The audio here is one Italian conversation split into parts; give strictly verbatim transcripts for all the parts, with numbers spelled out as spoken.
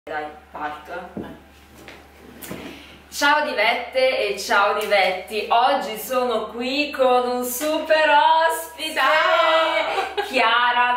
Dai, parto. Ciao divette e ciao divetti, oggi sono qui con un super ospite, ciao! Chiara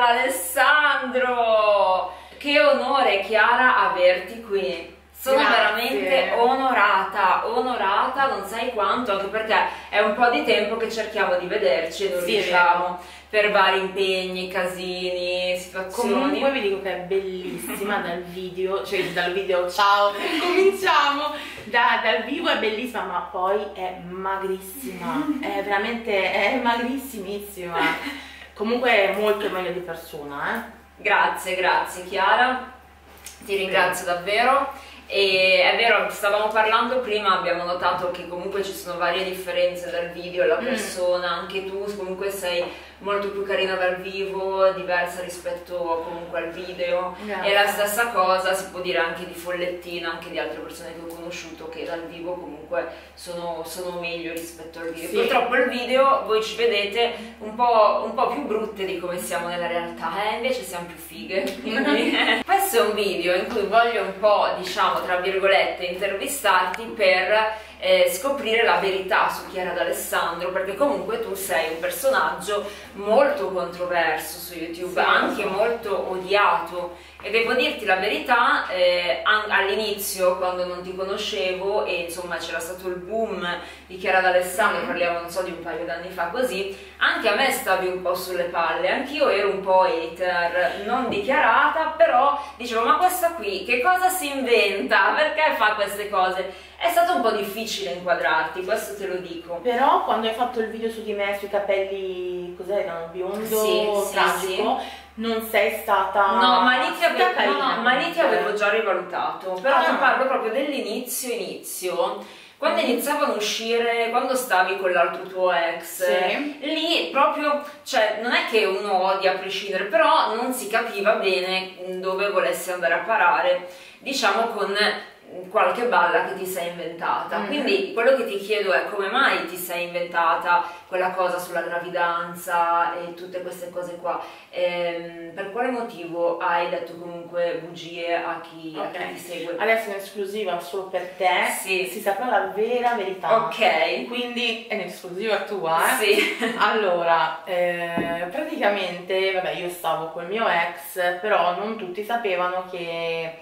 D'Alessandro. Che onore, Chiara, averti qui. Sono Grazie. veramente onorata, onorata, non sai quanto, anche perché è un po' di tempo che cerchiamo di vederci e non Sì, riusciamo per vari impegni, casini, situazioni. Comunque vi dico che è bellissima dal video, cioè dal video, ciao, cominciamo, da, dal vivo è bellissima, ma poi è magrissima, è veramente, è magrissimissima. Comunque è molto meglio di persona, eh. Grazie, grazie Chiara, ti ringrazio davvero. E è vero, stavamo parlando prima, abbiamo notato che comunque ci sono varie differenze dal video, la persona, mm. anche tu comunque sei molto più carina dal vivo, diversa rispetto comunque al video. Grazie. E la stessa cosa si può dire anche di Follettina, anche di altre persone che ho conosciuto che dal vivo comunque sono, sono meglio rispetto al video. Sì. Purtroppo il video voi ci vedete un po', un po' più brutte di come siamo nella realtà, eh? Invece siamo più fighe. Quindi questo è un video in cui voglio un po', diciamo, tra virgolette, intervistarti per eh, scoprire la verità su Chiara D'Alessandro, perché comunque tu sei un personaggio molto controverso su YouTube, sì, anche so. molto odiato, e devo dirti la verità, eh, all'inizio quando non ti conoscevo e insomma c'era stato il boom di Chiara D'Alessandro, mm. parliamo non so di un paio d'anni fa così, anche a me stavi un po' sulle palle, anch'io ero un po' hater, non dichiarata, però dicevo ma questa qui che cosa si inventa, perché fa queste cose? È stato un po' difficile inquadrarti, questo te lo dico. Però quando hai fatto il video su di me, sui capelli, cos'erano, biondo, sì, tragico, sì, sì. non sei stata... No, ma lì ti avevo, no, ma lì ti avevo già rivalutato, però ah. io parlo proprio dell'inizio inizio. Quando mm. iniziavano a uscire, quando stavi con l'altro tuo ex, sì. lì proprio, cioè non è che uno odia a prescindere, però non si capiva bene dove volessi andare a parare, diciamo con qualche balla che ti sei inventata. Mm. Quindi quello che ti chiedo è come mai ti sei inventata quella cosa sulla gravidanza e tutte queste cose qua, ehm, per quale motivo hai detto comunque bugie a chi, okay. a chi ti segue? Adesso in esclusiva solo per te, sì. si saprà la vera verità, ok, quindi è un'esclusiva tua, eh? Sì. Allora, eh, praticamente, vabbè, io stavo col mio ex, però non tutti sapevano che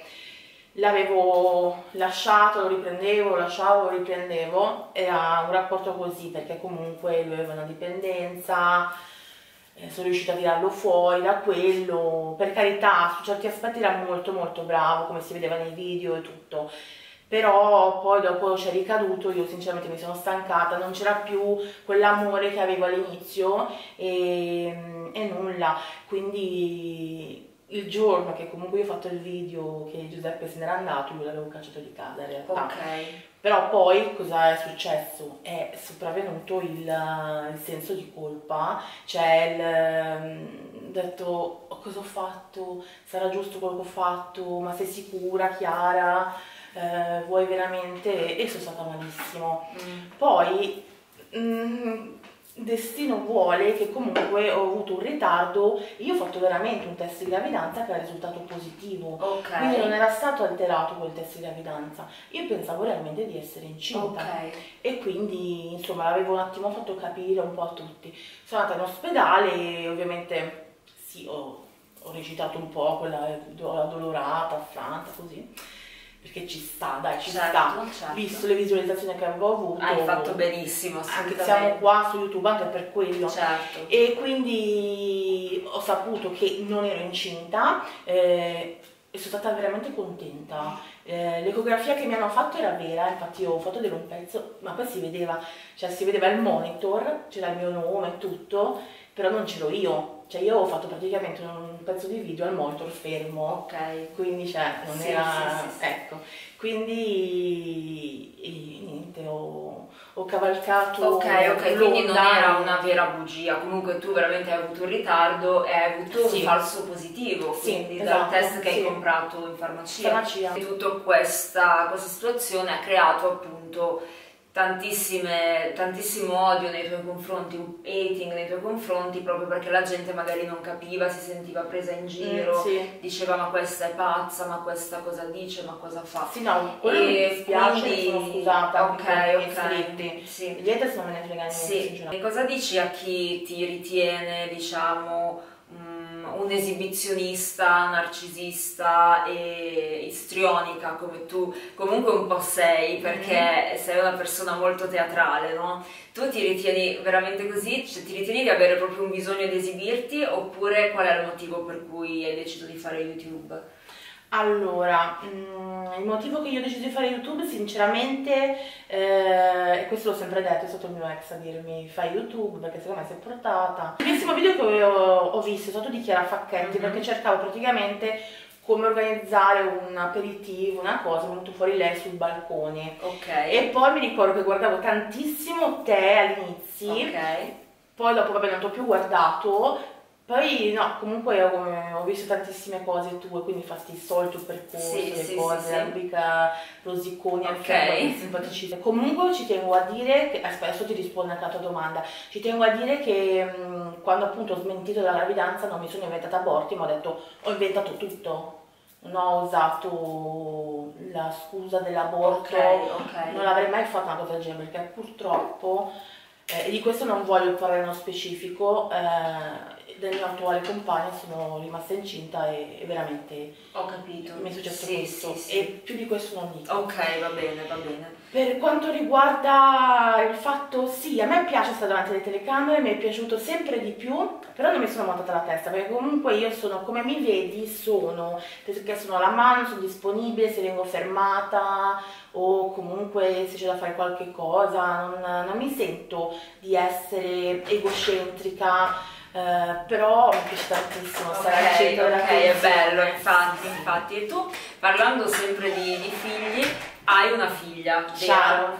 l'avevo lasciato, lo riprendevo, lo lasciavo, lo riprendevo. Era un rapporto così, perché comunque lui aveva una dipendenza, eh, sono riuscita a tirarlo fuori da quello. Per carità, su certi aspetti era molto molto bravo, come si vedeva nei video e tutto, però poi dopo c'è ricaduto, io sinceramente mi sono stancata, non c'era più quell'amore che avevo all'inizio e, e nulla, quindi il giorno che comunque io ho fatto il video che Giuseppe se n'era andato, io l'avevo cacciato di casa in realtà. Okay. Però poi cosa è successo? È sopravvenuto il, il senso di colpa, cioè il, ho detto oh, cosa ho fatto, sarà giusto quello che ho fatto, ma sei sicura Chiara, eh, vuoi veramente? E sono stata malissimo. Mm. Poi mm, destino vuole che comunque ho avuto un ritardo, io ho fatto veramente un test di gravidanza che ha risultato positivo, okay. quindi non era stato alterato quel test di gravidanza, io pensavo realmente di essere incinta, okay. e quindi insomma l'avevo un attimo fatto capire un po' a tutti. Sono andata in ospedale e ovviamente sì, ho, ho recitato un po' quella addolorata, affranta, così, perché ci sta, dai, ci certo, sta, certo. visto le visualizzazioni che avevo avuto. Hai fatto benissimo, anche siamo qua su YouTube anche per quello. Certo. E quindi ho saputo che non ero incinta eh, e sono stata veramente contenta. Eh, l'ecografia che mi hanno fatto era vera, infatti io ho fatto vedere un pezzo, ma poi si vedeva, cioè si vedeva il monitor, c'era il mio nome e tutto, però non c'ero io. Cioè io ho fatto praticamente un pezzo di video al monitor fermo, ok, quindi cioè non sì, era, sì, sì, ecco, quindi e, niente, ho, ho cavalcato. Ok, ok, quindi non era una vera bugia, comunque tu veramente hai avuto un ritardo e hai avuto sì. un falso positivo, quindi sì, dal esatto, test che sì. hai comprato in farmacia. farmacia. E tutta questa, questa situazione ha creato appunto tantissime, tantissimo odio nei tuoi confronti, un hating nei tuoi confronti, proprio perché la gente magari non capiva, si sentiva presa in giro, Mm, sì. diceva ma questa è pazza, ma questa cosa dice, ma cosa fa. Sì, no, quello mi E dispiace, quindi- sono scusata ok, per i miei ok, iscritti. sì. Gli haters non me ne frega niente, Sì, sinceramente. e cosa dici a chi ti ritiene, diciamo, mm, un esibizionista, narcisista e istrionica come tu comunque un po' sei, perché sei una persona molto teatrale, no? Tu ti ritieni veramente così? Cioè, ti ritieni di avere proprio un bisogno di esibirti, oppure qual è il motivo per cui hai deciso di fare YouTube? Allora, mm, il motivo che io ho deciso di fare YouTube, sinceramente, eh, e questo l'ho sempre detto, è stato il mio ex a dirmi fai YouTube perché secondo me sei portata. Il primissimo video che ho, ho visto è stato di Chiara Facchetti, Mhm. perché cercavo praticamente come organizzare un aperitivo, una cosa, è venuto fuori lei sul balcone. Ok. E poi mi ricordo che guardavo tantissimo te all'inizio, Ok. poi dopo vabbè non ti ho più guardato. Poi no, comunque ho, ho visto tantissime cose tue, quindi fatti il solito percorso, Sì, le sì, cose, sì, la sì. rubrica Rosiconi, Ok. okay. Simpaticissima. Comunque ci tengo a dire, che, aspetta, adesso ti rispondo anche alla tua domanda, ci tengo a dire che mh, quando appunto ho smentito la gravidanza non mi sono inventata aborti, ma ho detto ho inventato tutto. Non ho usato la scusa dell'aborto, Ok, ok. non l'avrei mai fatto una cosa del genere, perché purtroppo, eh, e di questo non voglio parlare nello specifico, eh, del mio attuale compagno sono rimasta incinta e, e veramente Ho capito. mi è successo Sì, questo, sì, sì. e più di questo non dico. Ok, va bene, va bene. Per quanto riguarda il fatto, sì, a me piace stare davanti alle telecamere, mi è piaciuto sempre di più, però non mi sono montata la testa, perché comunque io sono, come mi vedi, sono, perché sono alla mano, sono disponibile se vengo fermata o comunque se c'è da fare qualche cosa, non, non mi sento di essere egocentrica. Uh, però mi piace tantissimo stare al Ok, centro della ok, è attenzione. bello, infatti, infatti. E tu, parlando sempre di, di figli, hai una figlia, vero? Sharon,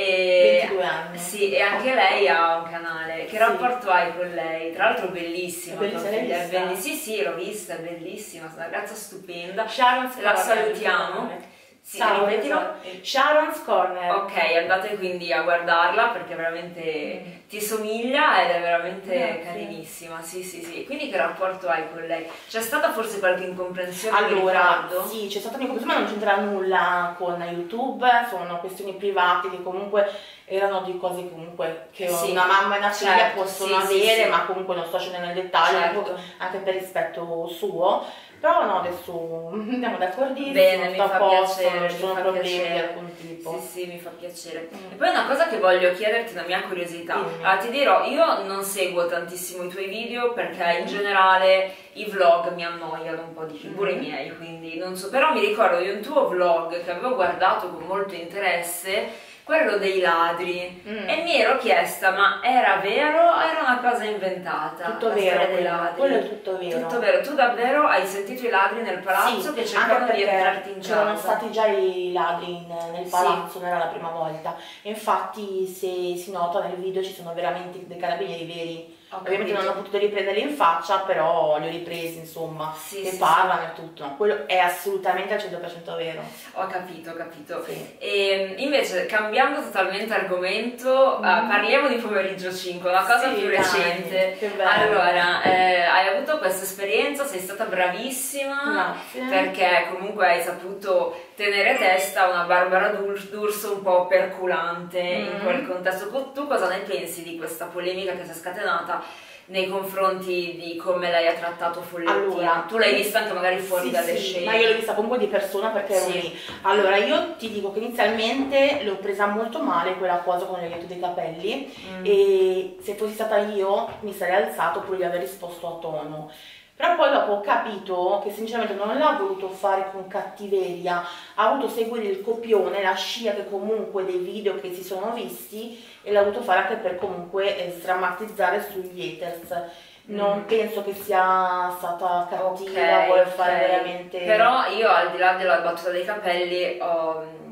E, ventidue anni. sì, e anche lei ha un canale. Che Sì. rapporto hai con lei? Tra l'altro bellissima, È bellissima, tua l'hai figlia, è vista? belli- Sì, sì, l'ho vista, è bellissima, è una ragazza stupenda. Sharon's La Corner, salutiamo. Sì, Ciao, ripetilo. Sharon's Corner. Ok, andate quindi a guardarla perché veramente ti somiglia ed è veramente Grazie. carinissima. Sì, sì, sì. Quindi che rapporto hai con lei? C'è stata forse qualche incomprensione mi Allora, ricordo? sì, c'è stata un'incomprensione, ma non c'entra nulla con YouTube, sono questioni private che comunque erano di cose che comunque che Sì, una mamma e una figlia certo, possono sì, sì, avere, sì. ma comunque non sto scendendo nel dettaglio, Certo. anche per rispetto suo. Però no, adesso andiamo d'accordissimo, Bene, mi sto a fa posto, piacere, non ci mi sono fa problemi di piacere. alcun tipo. Sì, sì, mi fa piacere. Mm. E poi una cosa che voglio chiederti, una mia curiosità. Dimmi. Allora, ti dirò, io non seguo tantissimo i tuoi video perché in generale i vlog mi annoiano un po' di più, pure i Mm. miei, quindi non so. Però mi ricordo di un tuo vlog che avevo guardato con molto interesse, quello dei ladri, Mm. e mi ero chiesta, ma era vero o era una cosa inventata? Tutto la vero, storia dei quello, ladri? quello è tutto vero. Tutto vero, tu davvero hai sentito i ladri nel palazzo Sì, che anche cercavano di entrarti perché in c'erano casa? stati già i ladri in- nel Sì. palazzo, non era la prima volta. E infatti, se si nota nel video, ci sono veramente dei carabinieri veri. Ho Ovviamente capito. non ho potuto riprenderli in faccia, però li ho ripresi, insomma, Sì, che sì, parlano e tutto. No, quello è assolutamente al cento per cento vero. Ho capito, ho capito. Sì. E invece, cambiando totalmente argomento, eh, Mm. parliamo di Pomeriggio cinque, una cosa Sì, più dai, recente. che bello. Allora, eh, hai avuto questa esperienza, sei stata bravissima, Grazie. perché comunque hai saputo tenere testa a una Barbara D'Ur- D'Urso un po' perculante in Mm. quel contesto. Tu, tu cosa ne pensi di questa polemica che si è scatenata nei confronti di come lei ha trattato Follettina? Allora, Tu l'hai vista anche magari fuori sì, dalle sì, scene. ma io l'ho vista comunque di persona perché ero Sì. lì. Allora, io ti dico che inizialmente l'ho presa molto male quella cosa con il tagliato dei capelli, Mm. e se fossi stata io mi sarei alzato oppure gli avrei risposto a tono. Però poi dopo ho capito che sinceramente non l'ha voluto fare con cattiveria, ha voluto seguire il copione, la scia che comunque dei video che si sono visti, e l'ha voluto fare anche per comunque eh, sdrammatizzare sugli haters. Non Mm. penso che sia stata cattiva, Ok, vuole ok. fare veramente... Però io, al di là della battuta dei capelli, ho,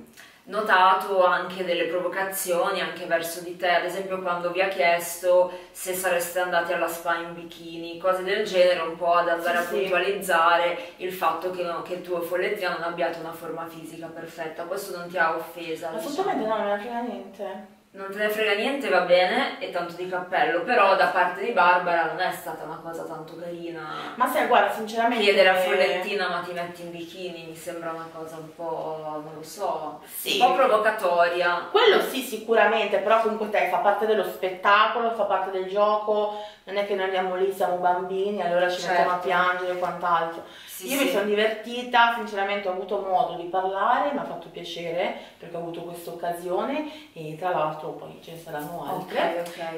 notato anche delle provocazioni anche verso di te, ad esempio quando vi ha chiesto se sareste andati alla spa in bikini, cose del genere, un po' ad andare Sì, a sì. puntualizzare il fatto che, no, che tu e Follettina non abbiate una forma fisica perfetta. Questo non ti ha offesa? Assolutamente diciamo? no, non me ne frega niente. Non te ne frega niente, va bene, e tanto di cappello, però da parte di Barbara non è stata una cosa tanto carina. Ma sai, guarda, sinceramente... Chiedere a Follettina ma ti metti in bikini mi sembra una cosa un po', non lo so, Sì. un po' provocatoria. Quello sì, sicuramente, però comunque te fa parte dello spettacolo, fa parte del gioco, non è che noi andiamo lì, siamo bambini, allora ci mettiamo a Certo. piangere e quant'altro. Sì, Io sì. mi sono divertita, sinceramente ho avuto modo di parlare, mi ha fatto piacere perché ho avuto questa occasione e tra l'altro poi ce ne saranno altre. Ok, ok.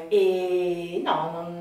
E no, non,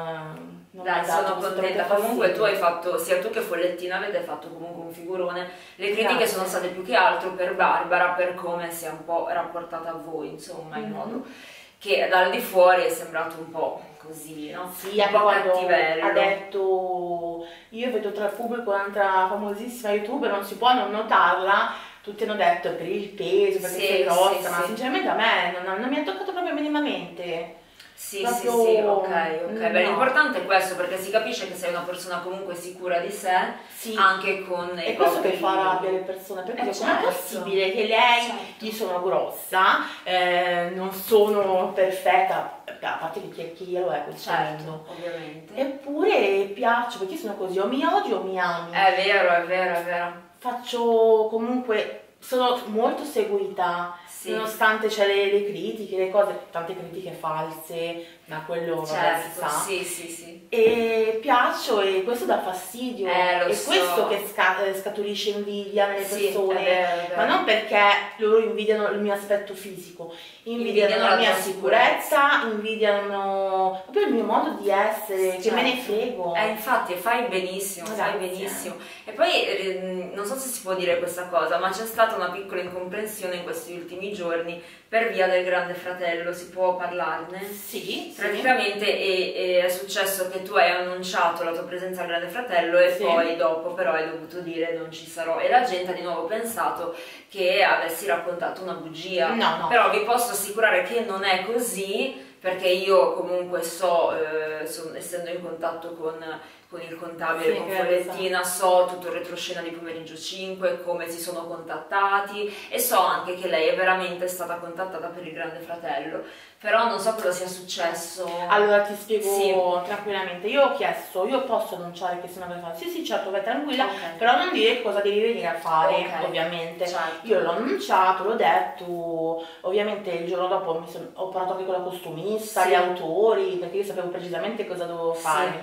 non mi Dai, ha dato sono assolutamente contenta. Comunque tu fastidio. hai fatto, sia tu che Follettina avete fatto comunque un figurone. Le critiche Grazie. sono state più che altro per Barbara, per come si è un po' rapportata a voi, insomma, in Mhm. modo che dal di fuori è sembrato un po' così, no? Sì, Un anche po' quando cattivello. ha detto io vedo tra il pubblico un'altra famosissima youtuber, non si può non notarla, tutti hanno detto è per il peso, perché Sì, sei grossa, sì, ma sì. sinceramente a me non, non mi ha toccato proprio minimamente. Sì, Proprio- sì, sì, ok, ok. Beh, no. l'importante è questo, perché si capisce che sei una persona comunque sicura di sé, Sì. anche con i È questo che propri- fa rabbia le persone, perché Eh, dico, com'è certo. possibile che lei, Certo. io sono grossa, eh, non sono perfetta, a parte che chi, chi lo è questo mondo. Certo, ovviamente. Eppure piaccio, perché io sono così, o mi odi o mi ami. È vero, è vero, è vero. Faccio comunque, sono molto seguita, Sì. nonostante c'è le, le critiche, le cose, tante critiche false, ma quello vabbè, si Certo, sa. sì, sì, sì. E piaccio e questo dà fastidio, Eh, lo è so. questo che sca- eh, scaturisce invidia nelle Sì, persone, è vero, è vero. ma non perché loro invidiano il mio aspetto fisico, invidiano, Invidiano la la mia tua sicurezza, invidiano proprio il mio modo di essere, che me ne Certo. frego. Eh, infatti, fai benissimo, fai Grazie. benissimo. E poi, eh, non so se si può dire questa cosa, ma c'è stata una piccola incomprensione in questi ultimi giorni per via del Grande Fratello, si può parlarne? Sì, sì. Praticamente è, è successo che tu hai annunciato la tua presenza al Grande Fratello e Sì. poi dopo però hai dovuto dire non ci sarò e la gente ha di nuovo pensato che avessi raccontato una bugia. No, no. Però vi posso assicurare che non è così, perché io comunque so, eh, son- essendo in contatto con, con il contabile, Sì, con che Follettina, so tutto il retroscena di Pomeriggio cinque, come si sono contattati e so anche che lei è veramente stata contattata per il Grande Fratello. Però non so cosa sia successo. Allora ti spiego Sì. tranquillamente, io ho chiesto, io posso annunciare che sono una persona, sì sì certo vai tranquilla, Ok. però non dire cosa devi venire a fare, Ok. ovviamente. Certo. Io l'ho annunciato, l'ho detto, ovviamente il giorno dopo mi son- ho parlato anche con la costumista, Sì. gli autori, perché io sapevo precisamente cosa dovevo Sì. fare.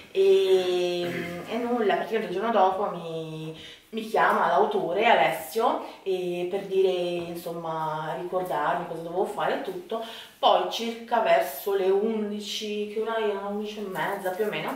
E, e nulla, praticamente il giorno dopo mi, mi chiama l'autore Alessio e per dire, insomma, ricordarmi cosa dovevo fare e tutto. Poi circa verso le undici, che ora erano undici e mezza più o meno,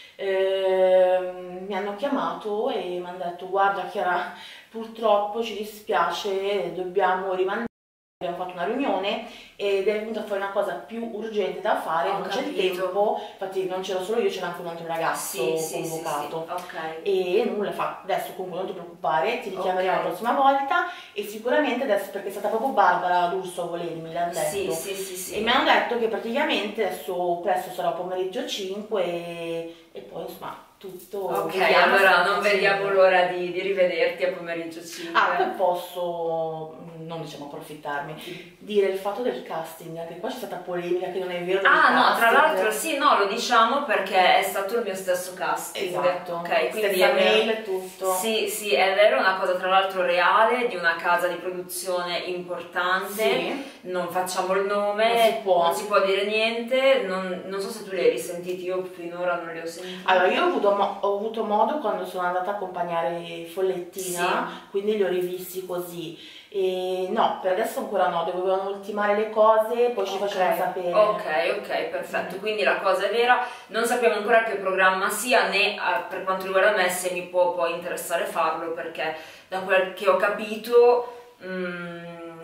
ehm, mi hanno chiamato e mi hanno detto guarda Chiara, purtroppo ci dispiace, dobbiamo rimandare. Abbiamo fatto una riunione ed è venuta fuori una cosa più urgente da fare, Ho non c'è il capito. tempo, infatti non c'ero solo io, c'era anche un altro ragazzo Sì, sì, sì, sì. convocato. Ok. E nulla fa, adesso comunque non ti preoccupare, ti richiameremo Ok. la prossima volta e sicuramente adesso perché è stata proprio Barbara D'Urso a volermi, l'ha Sì, detto. sì, sì, sì. E mi hanno detto che praticamente adesso presto sarà pomeriggio cinque e, e poi insomma tutto. Ok, vediamo allora cosa non facendo. vediamo l'ora di, di rivederti a pomeriggio cinque. Ah, poi posso, non diciamo approfittarmi, dire il fatto del casting, che qua c'è stata polemica che non è vero. del Ah no, tra casting. l'altro sì, no, lo diciamo perché è stato il mio stesso casting. Esatto, Ok, quindi stessa è vero. mail e tutto. Sì, sì, è vero, è una cosa tra l'altro reale di una casa di produzione importante. Sì. Non facciamo il nome, Non si può. non si può dire niente, non, non so se tu li hai risentiti, io finora non li ho sentiti. Allora, io ho avuto, mo- ho avuto modo quando sono andata a accompagnare Follettina, quindi li ho rivisti così. E no, per adesso ancora no, dovevano ultimare le cose, poi ci Ok, facevano sapere. Ok, ok, perfetto. Quindi la cosa è vera, non sappiamo ancora che programma sia né eh, per quanto riguarda me se mi può poi interessare farlo perché da quel che ho capito mm,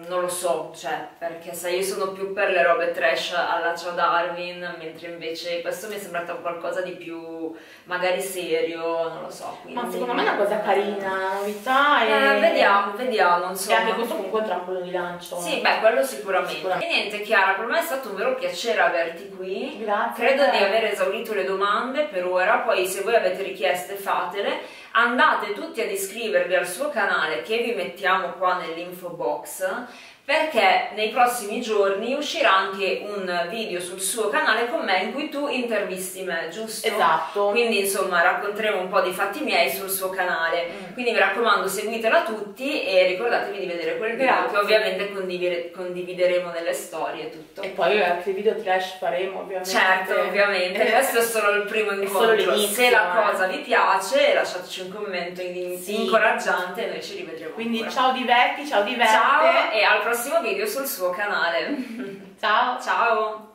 non lo so, cioè, perché sai, io sono più per le robe trash alla Ciao Darwin, mentre invece questo mi è sembrato qualcosa di più magari serio, non lo so. Quindi... Ma secondo me è una cosa carina, una novità e... Eh, vediamo, vediamo, insomma. E anche questo comunque è un trampolino di lancio. Sì, beh, quello sicuramente. sicuramente. E niente, Chiara, per me è stato un vero piacere averti qui. Grazie. Credo di aver esaurito le domande per ora, poi se voi avete richieste fatele. Andate tutti ad iscrivervi al suo canale che vi mettiamo qua nell'info box, perché nei prossimi giorni uscirà anche un video sul suo canale con me in cui tu intervisti me, giusto? Esatto. Quindi insomma racconteremo un po' di fatti miei sul suo canale, mm. quindi mi raccomando seguitela tutti e ricordatevi di vedere quel video. Grazie. Che ovviamente condivide condivideremo nelle storie e tutto. E poi altri video trash faremo ovviamente. Certo, ovviamente, questo è solo il primo incontro, se la cosa vi piace lasciateci un commento sì. incoraggiante e noi ci rivedremo. Quindi ancora. Ciao Diverti, ciao Diverte. Ciao e al prossimo video sul suo canale. Ciao. Ciao.